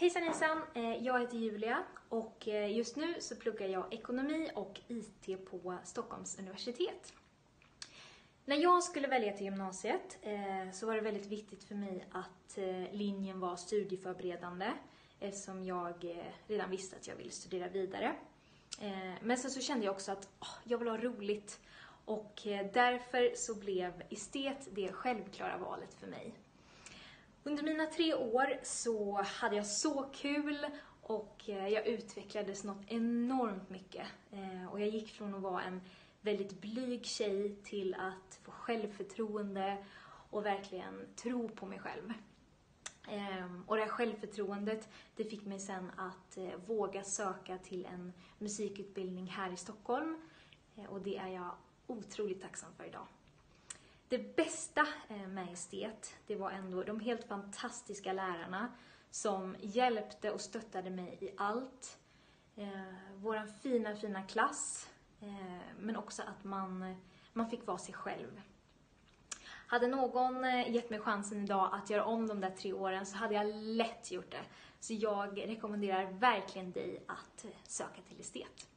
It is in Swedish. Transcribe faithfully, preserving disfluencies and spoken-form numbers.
Hejsan hejsan, jag heter Julia och just nu så pluggar jag ekonomi och I T på Stockholms universitet. När jag skulle välja till gymnasiet så var det väldigt viktigt för mig att linjen var studieförberedande eftersom jag redan visste att jag ville studera vidare. Men sen så kände jag också att oh, jag vill ha roligt och därför så blev estet det självklara valet för mig. Under mina tre år så hade jag så kul och jag utvecklades något enormt mycket. Och jag gick från att vara en väldigt blyg tjej till att få självförtroende och verkligen tro på mig själv. Och det här självförtroendet det fick mig sen att våga söka till en musikutbildning här i Stockholm. Och det är jag otroligt tacksam för idag. Det bästa med estet, det var ändå de helt fantastiska lärarna som hjälpte och stöttade mig i allt. Eh, våran fina, fina klass, eh, men också att man, man fick vara sig själv. Hade någon gett mig chansen idag att göra om de där tre åren så hade jag lätt gjort det. Så jag rekommenderar verkligen dig att söka till estet.